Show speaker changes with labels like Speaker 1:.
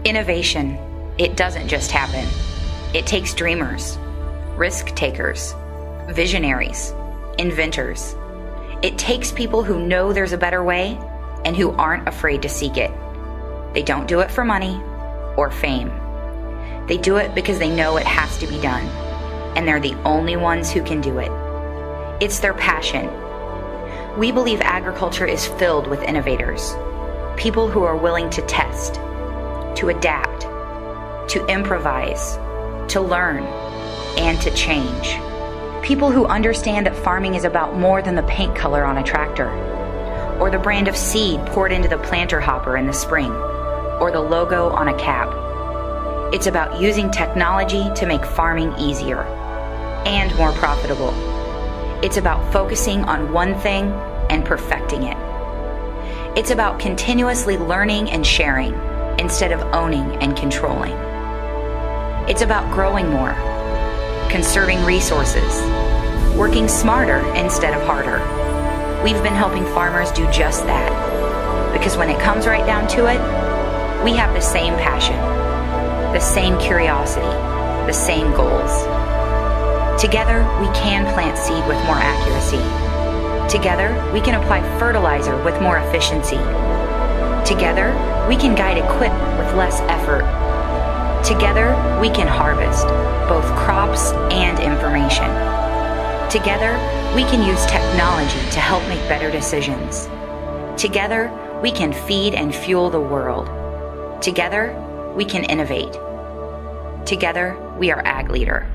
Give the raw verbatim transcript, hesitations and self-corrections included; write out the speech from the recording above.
Speaker 1: Innovation, it doesn't just happen. It takes dreamers, risk takers, visionaries, inventors. It takes people who know there's a better way and who aren't afraid to seek it. They don't do it for money or fame. They do it because they know it has to be done, and they're the only ones who can do it. It's their passion. We believe agriculture is filled with innovators, people who are willing to test, to adapt, to improvise, to learn, and to change. People who understand that farming is about more than the paint color on a tractor, or the brand of seed poured into the planter hopper in the spring, or the logo on a cap. It's about using technology to make farming easier and more profitable. It's about focusing on one thing and perfecting it. It's about continuously learning and sharing instead of owning and controlling. It's about growing more, conserving resources, working smarter instead of harder. We've been helping farmers do just that, because when it comes right down to it, we have the same passion, the same curiosity, the same goals. Together, we can plant seed with more accuracy. Together, we can apply fertilizer with more efficiency. Together, we can guide equipment with less effort. Together, we can harvest both crops and information. Together, we can use technology to help make better decisions. Together, we can feed and fuel the world. Together, we can innovate. Together, we are Ag Leader.